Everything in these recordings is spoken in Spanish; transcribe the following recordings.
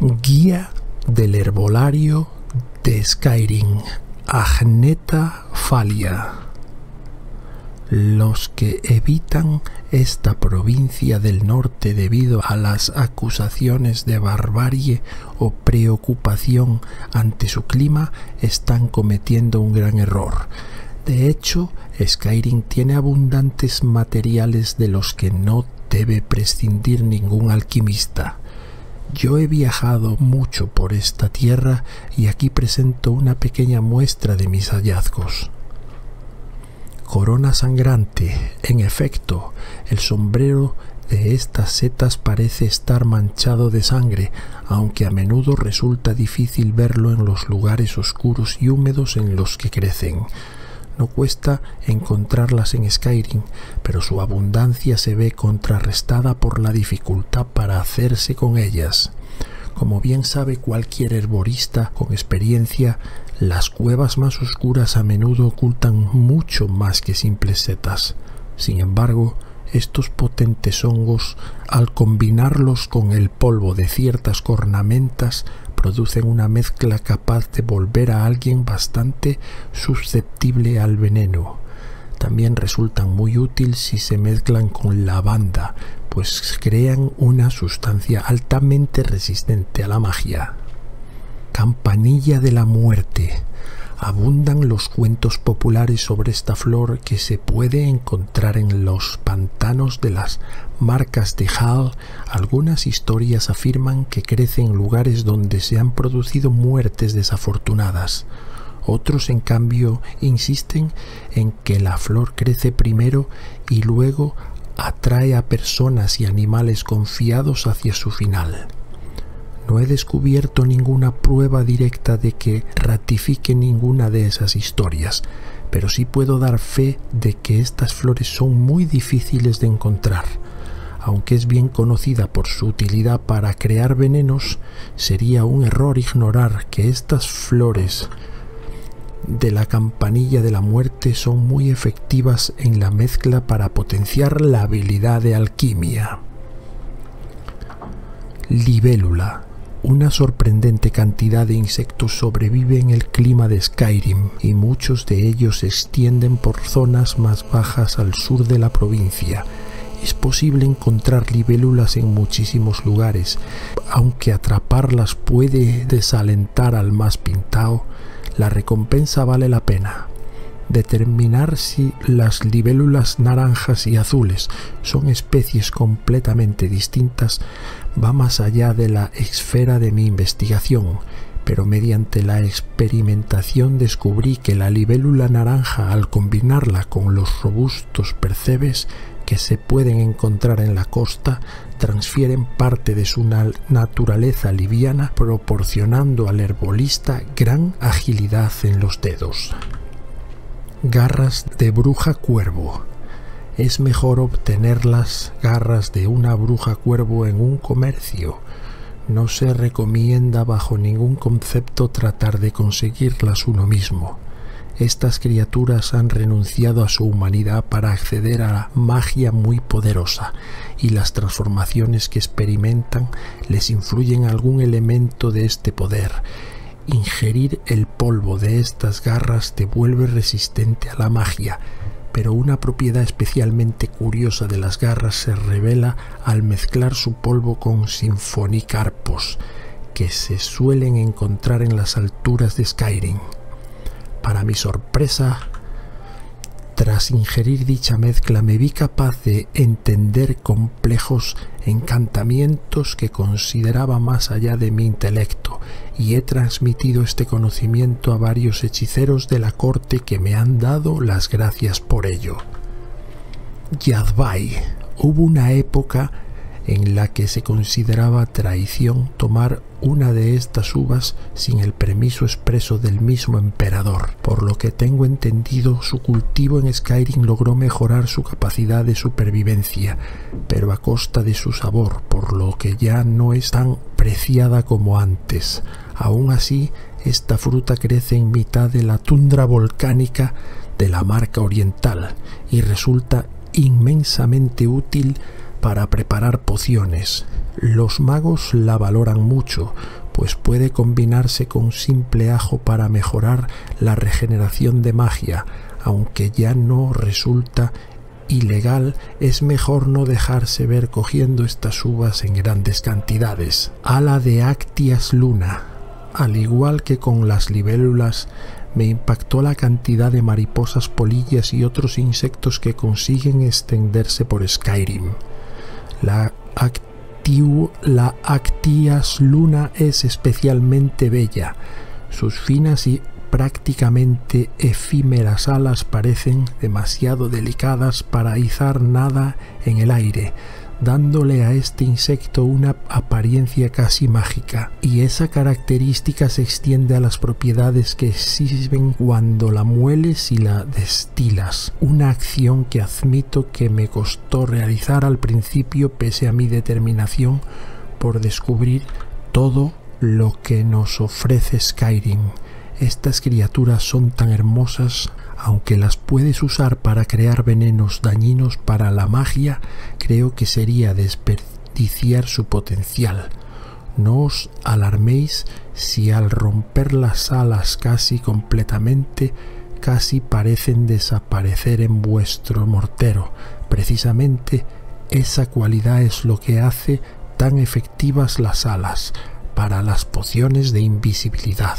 Guía del herbolario de Skyrim, Agnetha Fallia. Los que evitan esta provincia del norte debido a las acusaciones de barbarie o preocupación ante su clima están cometiendo un gran error. De hecho, Skyrim tiene abundantes materiales de los que no debe prescindir ningún alquimista. Yo he viajado mucho por esta tierra y aquí presento una pequeña muestra de mis hallazgos. Corona sangrante. En efecto, el sombrero de estas setas parece estar manchado de sangre, aunque a menudo resulta difícil verlo en los lugares oscuros y húmedos en los que crecen. No cuesta encontrarlas en Skyrim, pero su abundancia se ve contrarrestada por la dificultad para hacerse con ellas. Como bien sabe cualquier herborista con experiencia, las cuevas más oscuras a menudo ocultan mucho más que simples setas. Sin embargo, estos potentes hongos, al combinarlos con el polvo de ciertas cornamentas, producen una mezcla capaz de volver a alguien bastante susceptible al veneno. También resultan muy útiles si se mezclan con lavanda, pues crean una sustancia altamente resistente a la magia. Campanilla de la muerte. Abundan los cuentos populares sobre esta flor que se puede encontrar en los pantanos de las Marcas de Hall. Algunas historias afirman que crece en lugares donde se han producido muertes desafortunadas. Otros, en cambio, insisten en que la flor crece primero y luego atrae a personas y animales confiados hacia su final. No he descubierto ninguna prueba directa de que ratifique ninguna de esas historias, pero sí puedo dar fe de que estas flores son muy difíciles de encontrar. Aunque es bien conocida por su utilidad para crear venenos, sería un error ignorar que estas flores de la campanilla de la muerte son muy efectivas en la mezcla para potenciar la habilidad de alquimia. Libélula. Una sorprendente cantidad de insectos sobrevive en el clima de Skyrim y muchos de ellos se extienden por zonas más bajas al sur de la provincia. Es posible encontrar libélulas en muchísimos lugares, aunque atraparlas puede desalentar al más pintado. La recompensa vale la pena. Determinar si las libélulas naranjas y azules son especies completamente distintas va más allá de la esfera de mi investigación, pero mediante la experimentación descubrí que la libélula naranja, al combinarla con los robustos percebes que se pueden encontrar en la costa, transfieren parte de su naturaleza liviana, proporcionando al herbolista gran agilidad en los dedos. Garras de bruja cuervo. Es mejor obtener las garras de una bruja cuervo en un comercio. No se recomienda bajo ningún concepto tratar de conseguirlas uno mismo. Estas criaturas han renunciado a su humanidad para acceder a la magia muy poderosa, y las transformaciones que experimentan les influyen algún elemento de este poder. Ingerir el polvo de estas garras te vuelve resistente a la magia, pero una propiedad especialmente curiosa de las garras se revela al mezclar su polvo con sinfonicarpos, que se suelen encontrar en las alturas de Skyrim. Para mi sorpresa, tras ingerir dicha mezcla me vi capaz de entender complejos encantamientos que consideraba más allá de mi intelecto, y he transmitido este conocimiento a varios hechiceros de la corte que me han dado las gracias por ello. Yadvay. Hubo una época en la que se consideraba traición tomar una de estas uvas sin el permiso expreso del mismo emperador. Por lo que tengo entendido, su cultivo en Skyrim logró mejorar su capacidad de supervivencia, pero a costa de su sabor, por lo que ya no es tan preciada como antes. Aún así, esta fruta crece en mitad de la tundra volcánica de la Marca Oriental y resulta inmensamente útil para preparar pociones. Los magos la valoran mucho, pues puede combinarse con simple ajo para mejorar la regeneración de magia. Aunque ya no resulta ilegal, es mejor no dejarse ver cogiendo estas uvas en grandes cantidades. Ala de Actias luna. Al igual que con las libélulas, me impactó la cantidad de mariposas, polillas y otros insectos que consiguen extenderse por Skyrim. La Actias luna es especialmente bella. Sus finas y prácticamente efímeras alas parecen demasiado delicadas para izar nada en el aire, dándole a este insecto una apariencia casi mágica, y esa característica se extiende a las propiedades que exhiben cuando la mueles y la destilas, una acción que admito que me costó realizar al principio pese a mi determinación por descubrir todo lo que nos ofrece Skyrim. Estas criaturas son tan hermosas. Aunque las puedes usar para crear venenos dañinos para la magia, creo que sería desperdiciar su potencial. No os alarméis si al romper las alas casi completamente, casi parecen desaparecer en vuestro mortero. Precisamente esa cualidad es lo que hace tan efectivas las alas para las pociones de invisibilidad.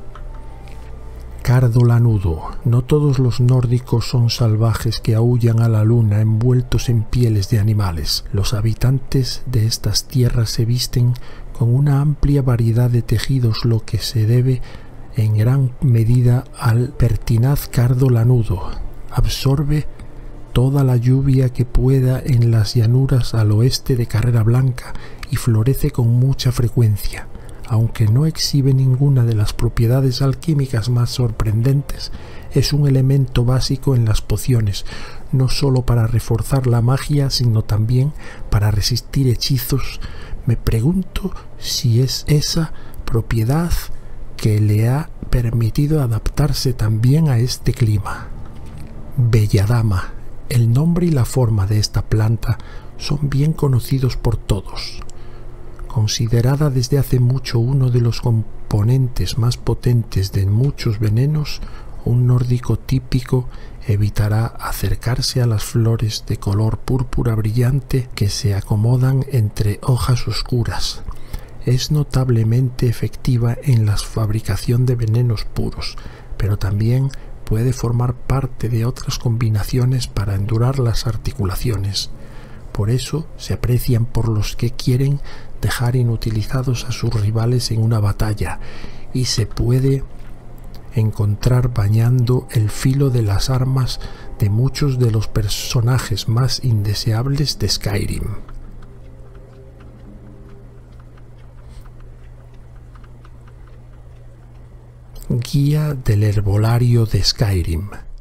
Cardo lanudo. No todos los nórdicos son salvajes que aúllan a la luna envueltos en pieles de animales. Los habitantes de estas tierras se visten con una amplia variedad de tejidos, lo que se debe en gran medida al pertinaz cardo lanudo. Absorbe toda la lluvia que pueda en las llanuras al oeste de Carrera Blanca y florece con mucha frecuencia. Aunque no exhibe ninguna de las propiedades alquímicas más sorprendentes, es un elemento básico en las pociones, no solo para reforzar la magia, sino también para resistir hechizos. Me pregunto si es esa propiedad que le ha permitido adaptarse también a este clima. Belladama. El nombre y la forma de esta planta son bien conocidos por todos. Considerada desde hace mucho uno de los componentes más potentes de muchos venenos, un nórdico típico evitará acercarse a las flores de color púrpura brillante que se acomodan entre hojas oscuras. Es notablemente efectiva en la fabricación de venenos puros, pero también puede formar parte de otras combinaciones para endurar las articulaciones. Por eso se aprecian por los que quieren dejar inutilizados a sus rivales en una batalla, y se puede encontrar bañando el filo de las armas de muchos de los personajes más indeseables de Skyrim. Guía del herbolario de Skyrim.